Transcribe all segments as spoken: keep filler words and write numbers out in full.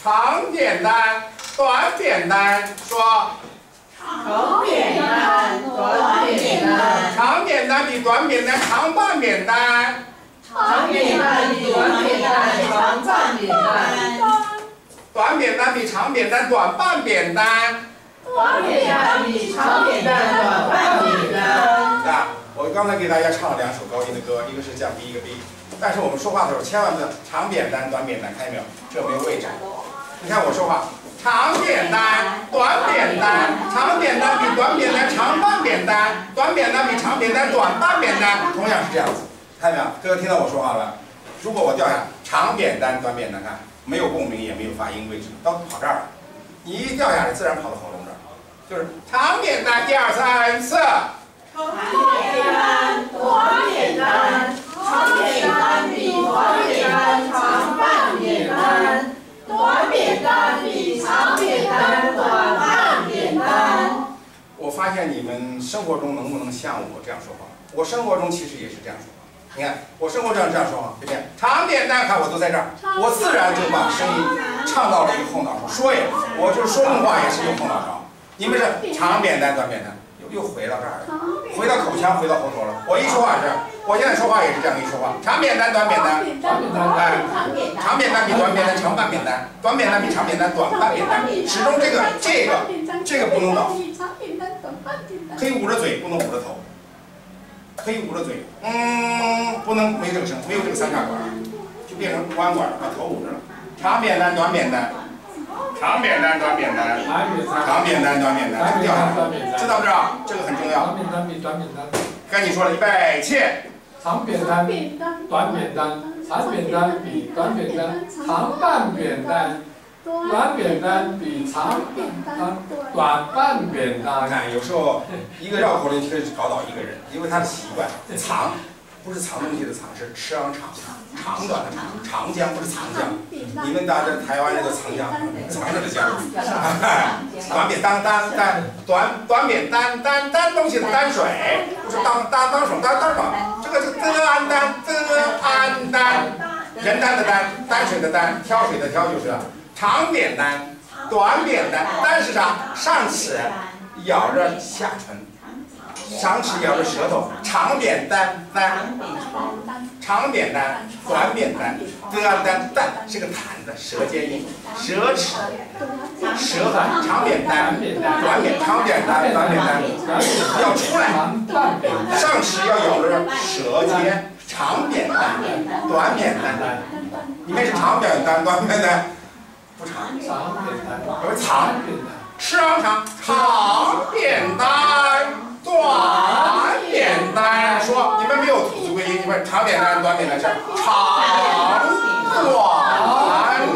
长扁担、短扁担，说。 长扁担、短扁担。 长扁担比短扁担长半扁担。 长扁担比短扁担长半扁担。 短扁担比长扁担短半扁担。 短扁担比长扁担短半扁担。 啊，我刚才给大家唱了两首高音的歌，一个是降 B， 一个 B。但是我们说话的时候千万不要长扁担、短扁担，看见没有？这没有位置。你看我说话，长扁担、短扁担，长扁担比短扁担长半扁担，短扁担比长扁担短半扁担，同样是这样子。看见没有？各位听到我说话了吧？如果我掉下长扁担、短扁担，看没有共鸣，也没有发音位置，都跑这儿了。你一掉下来，自然跑到喉咙这儿。就是长扁担，一二三四。 长扁担、短扁担，长扁担比短扁担长半扁担，短扁担比长扁担短半扁担。 我发现你们生活中能不能像我这样说话？我生活中其实也是这样说话。你看，我生活中这样说话，对不对？长扁担，看我都在这儿，我自然就把声音唱到了一个后脑勺。说也，我就是说梦话也是用后脑勺。你们是长扁担、短扁担，又又回到这儿了，回到口腔，回到喉头了。我一说话是，我现在说话也是这样一说话。长扁担、短扁担，哎，长扁担比短扁担长半扁担，短扁担比长扁担短半扁担。始终这个这个这个不能倒，可以捂着嘴，不能捂着头。可以捂着嘴，嗯，不能没这个声，没有这个三叉管，就变成弯管，把头捂着了。长扁担、短扁担，长扁担、短扁担，长扁担、短扁担，掉下来，知道不知道？这个很重要。 长扁担比短扁担。 该你说了，预备起。 长扁担、短扁担，长扁担比短扁担长半扁担。短扁担比长扁担短半扁担。 看，有时候一个绕口令可以搞倒一个人，因为他的习惯。藏不是藏东西的藏，是吃昂长，长短的长，长江不是长江。你们大家台湾人都长江，藏着的江。短扁担担担，短短扁担担担东西的担水，不是当当当手当当手，这个是德安担德安担，人担的担，担水的担，挑水的挑就是了。长扁担，短扁担，担是啥？上齿咬着下唇，上齿咬着舌头。长扁担担，长扁担，短扁担，德安担担是个弹的舌尖音，舌齿，舌痕。长扁担，短扁，长扁担，短扁担要出来，上齿要咬着舌尖。长扁担，短扁担，你们是长扁担，短扁担。不长， 长扁担， 有个长，吃昂长，长扁担，短扁担。说你们没有吐字归音，你们长扁担、短扁担是长、短、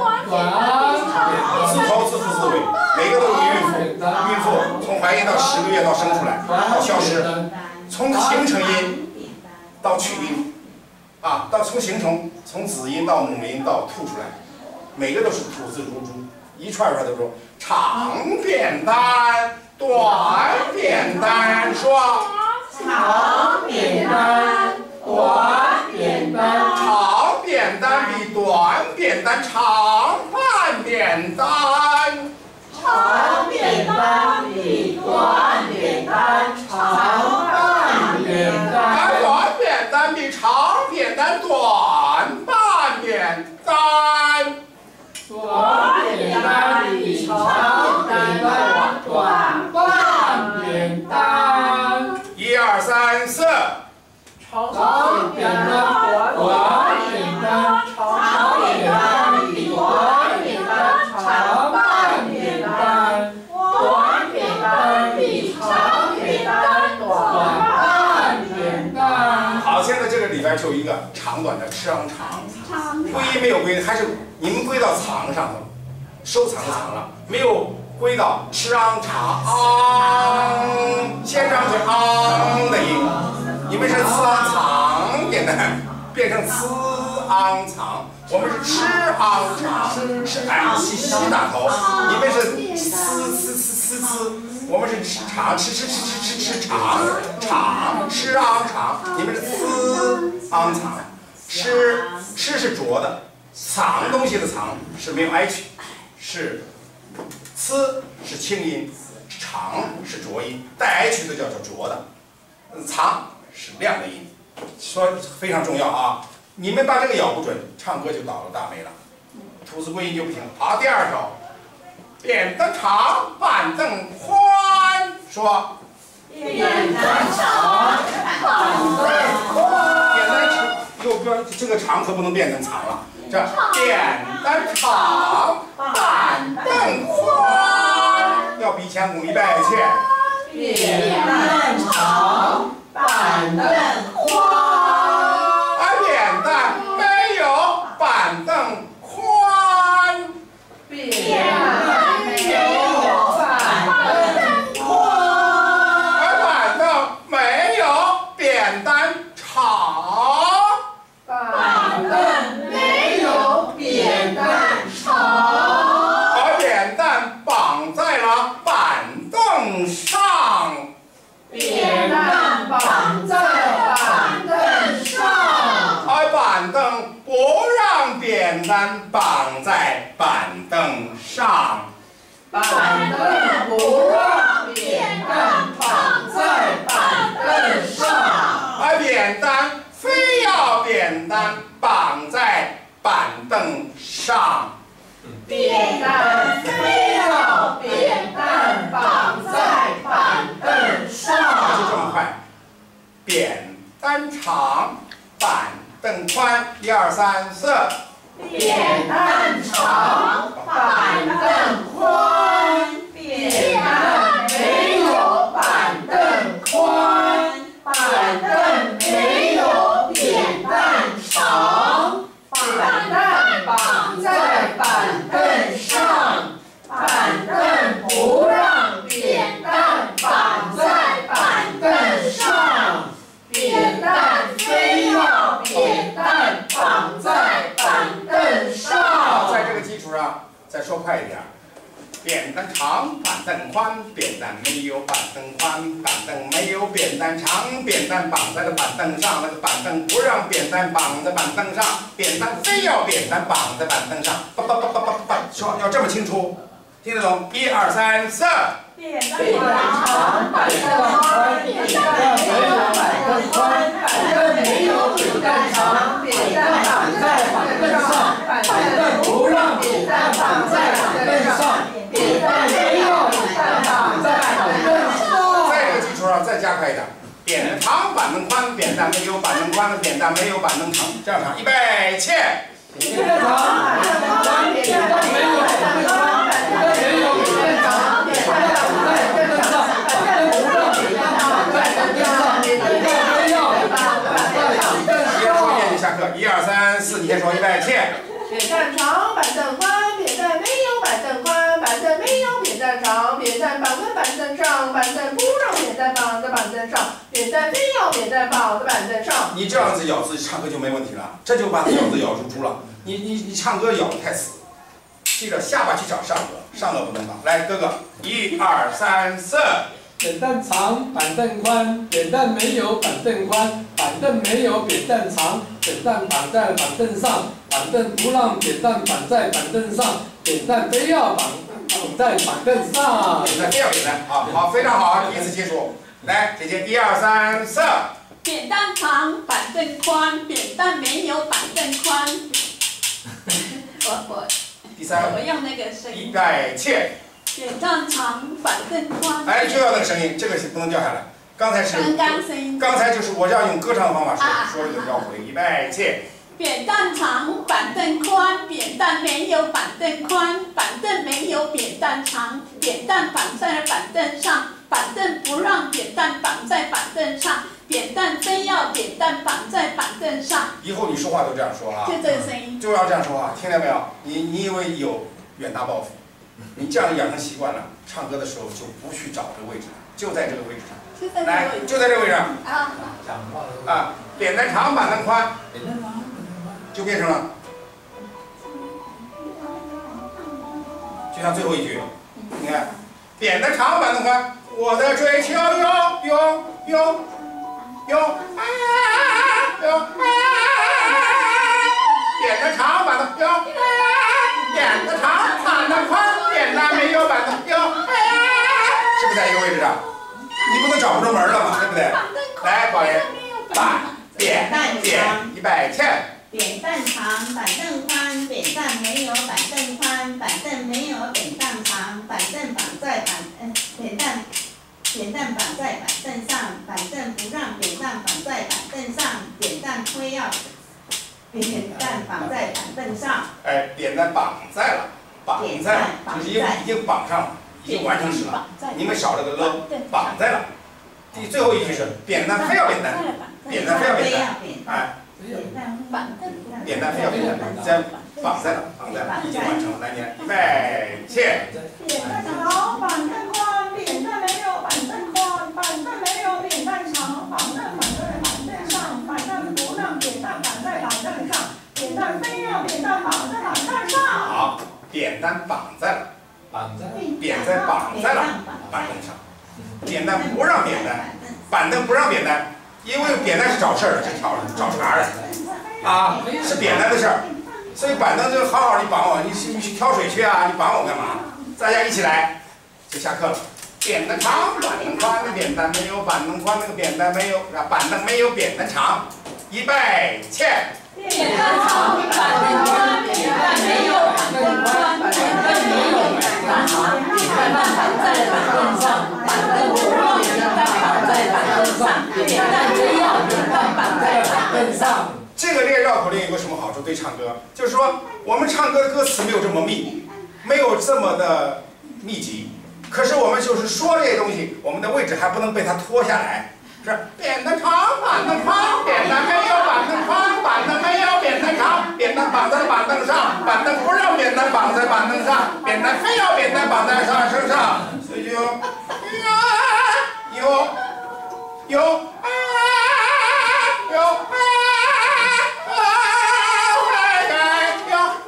短。自头、自腹、自尾，每个都有孕妇。孕妇从怀孕到十个月到生出来到消失，从形成音到去音，啊，到从形成从子音到母音到吐出来。每个都是吐字如珠，一串串都说长扁担、短扁担，说长扁担、短扁担， 长扁担比短扁担长半扁担， 长扁担比短扁担长半扁担， 短扁担比长扁担短半扁担。 短扁担比长扁担短半扁担。 一二三四。 长扁担、短扁担，长扁担比短扁担长半扁担，短扁担比长扁担短半扁担。 好，现在这个里边就有一个长短的吃昂长，归音没有归，还是你们归到藏上头，收藏的藏了，没有归到吃昂长昂，先上去昂的音，你们是呲昂藏扁担，变成呲昂藏，我们是吃昂长，是哎西西打头，你们是呲呲呲呲呲。我们是吃长吃吃吃吃吃吃长长吃昂长，你们是呲昂藏，吃吃是浊的，藏东西的藏是没有 h， 是 c 是清音，长是浊音，带 h 的叫做浊的，长是亮的音，说非常重要啊！你们把这个咬不准，唱歌就倒了大霉了，吐字归音就不行。好，第二首，扁担长，板凳宽，说。 扁担长，板凳宽。 扁担长，又不要这个长可不能变成长了。这扁担长，板凳宽，要比前鼓一百切。 扁担长，板凳宽。 而扁担没有板凳宽。 扁担没有板凳宽。 而板凳没有扁担长。 板凳没有扁担长。 而扁担绑在了板凳上。 扁担绑在板凳上。 而板凳不让扁担绑在板凳上。 板凳不让扁担绑在板凳上。 而扁担非要扁担绑在板凳上。 扁担非要扁担绑在板凳上。 就这么快，扁担长，板凳宽，一二三四。 扁担长，板凳宽。扁担没有板凳宽。板凳没有扁担长。板凳绑在板凳上。板凳不让扁担绑在板凳上。扁担非要扁担绑在板凳上。 在这个基础上再说快一点。扁担长，板凳宽，扁担没有板凳宽，板凳没有扁担长，扁担绑在了板凳上，那个板凳不让扁担绑在板凳上，扁担非要扁担绑在板凳上，叭叭叭叭叭叭，说要这么清楚，听得懂？一二三四。 扁担长，板凳宽，扁担没有板凳宽，板凳没有扁担长，扁担绑在板凳上，板凳不让扁担绑在板凳上，扁担没有扁担绑在板凳上。 在这个基础上再加快一点，扁担长，板凳宽，扁担没有板凳宽，扁担没有板凳长，这样唱，预备起。 扁担长，板凳宽，扁担没有板凳宽，板凳没有扁担长，扁担绑在板凳上，板凳不让扁担绑在板凳上，扁担没有扁担绑在板凳上。 一人说一遍就下课，一二三四，你先说，预备起。 扁担长，板凳宽，扁担没有板凳宽，板凳没有扁担长，扁担绑在板凳上，板凳不让扁担绑在板凳上，扁担非要扁担绑在板凳上。 你这样子咬字唱歌就没问题了，这就把咬字咬出猪了。你你你唱歌咬得太死，记着下巴去找上颚，上颚不能绑。来，哥哥，一二三四。 扁担长，板凳宽，扁担没有板凳宽，板凳没有扁担长，扁担绑在板凳上，板凳不让扁担绑在板凳上，扁担非要绑绑在板凳上。 扁担非要扁担，好好，非常好，第一次接触。来，姐姐，一二三四。 扁担长，板凳宽，扁担没有板凳宽。我我第三， 我用那个声预音。 备起。 扁担长，板凳宽。 哎，就要那个声音，这个是不能掉下来。刚才是， 刚刚声音。 刚才就是我要用歌唱方法说啊说这个绕口令，预备起。 扁担长，板凳宽，扁担没有板凳宽，板凳没有扁担长，扁担绑在了板凳上，板凳不让扁担绑在板凳上，扁担非要扁担绑在板凳上。 以后你说话都这样说啊， 就这个声音。 就要这样说话，听见没有？你你以为有远大抱负？你这样养成习惯了，唱歌的时候就不去找这个位置了，就在这个位置上。 就在这来， 个位置。 就在这个位置上。 啊。 啊，扁担长，板凳宽，就变成了，就像最后一句，你看，扁担长，板凳宽，我的追求有有有有啊有啊，扁担长，板凳有，扁担长，板凳宽。 出门了嘛，对不对？来，宝爷，板扁扁，预备起。 扁担长，板凳宽，扁担没有板凳宽，板凳没有扁担长，板凳绑在板嗯扁担扁担绑在板凳上，板凳不让扁担绑在板凳上，扁担非要扁担绑在板凳上。 哎，扁担绑在了，绑在了，就是已经已经绑上了，已经完成时了。你们少了个了，绑在了。第最后一句是扁担非要扁担，扁担非要扁担，哎。扁担非要扁担，在绑在了，绑在了，已经完成了。来，你预备起。 扁担长，板凳宽，扁担没有板凳宽，板凳没有扁担长，板凳绑在板凳上，板凳不让扁担绑在板凳上，扁担非要扁担绑在板凳上。 好，扁担绑在了， 绑在， 扁在绑在了板凳上，扁担不让扁担，板凳不让扁担。因为扁担是找事儿的，是找找茬的，啊，是扁担的事儿，所以板凳就好好的绑我，你去你去挑水去啊，你绑我干嘛？大家一起来，就下课了。扁担长，板凳宽，扁担没有板凳宽，那个扁担没有，啊，板凳没有扁担长。预备起。 扁担长，板凳宽，扁担没有板凳宽，板凳没有扁担长，扁担绑在板凳上，板凳不让扁担绑在板凳上，扁担非要扁担绑在板凳上。 这个练绕口令有个什么好处？对唱歌，就是说我们唱歌的歌词没有这么密，没有这么的密集，可是我们就是说这些东西，我们的位置还不能被它拖下来。是扁担长，板凳宽，扁担没有板凳宽，板凳没有扁担长，扁担绑在板凳上，板凳不让扁担绑在板凳上，扁担非要扁担绑在上身上，所以就有有有啊有啊啊有啊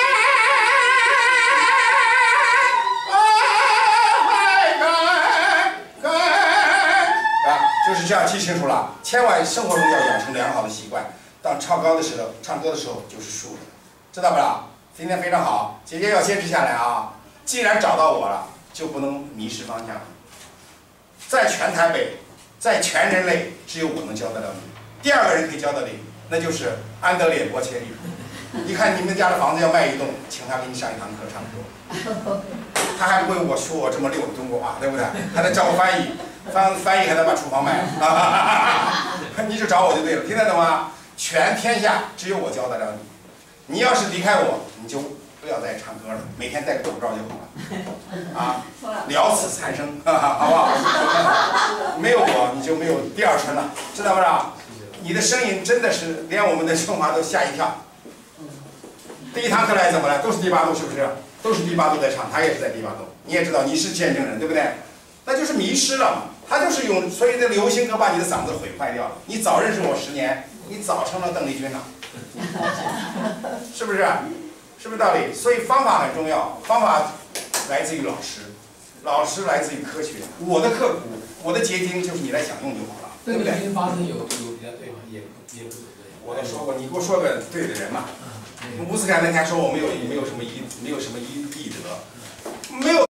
就是这样记清楚了，千万生活中要养成良好的习惯。当唱高的时候，唱歌的时候就是竖的，知道不啦？今天非常好，姐姐要坚持下来啊！既然找到我了，就不能迷失方向。在全台北，在全人类，只有我能教得了你。第二个人可以教得你，那就是安德烈·波切利。你看你们家的房子要卖一栋，请他给你上一堂课唱歌。他还不会我说我这么溜的中国话，对不对？还得找我翻译。翻翻译还得把厨房卖了，你就找我就对了，听得懂吗？全天下只有我教得了你，你要是离开我，你就不要再唱歌了，每天戴个口罩就好了，啊，了此残生，好不好？没有我你就没有第二春了，知道不知道？你的声音真的是连我们的春华都吓一跳。第一堂课来怎么了？都是第八度，是不是？都是第八度在唱，他也是在第八度，你也知道你是见证人，对不对？那就是迷失了嘛，他就是用所以这流行歌把你的嗓子毁坏掉了。你早认识我十年，你早成了邓丽君了，是不是？是不是道理？所以方法很重要，方法来自于老师，老师来自于科学。我的刻苦，我的结晶就是你来享用就好了，对不对？ 邓丽君发声有有比较对吗？也也不对。 我都说过，你给我说个对的人嘛。吴思凯那天说我没有没有什么医没有什么医医德，没有。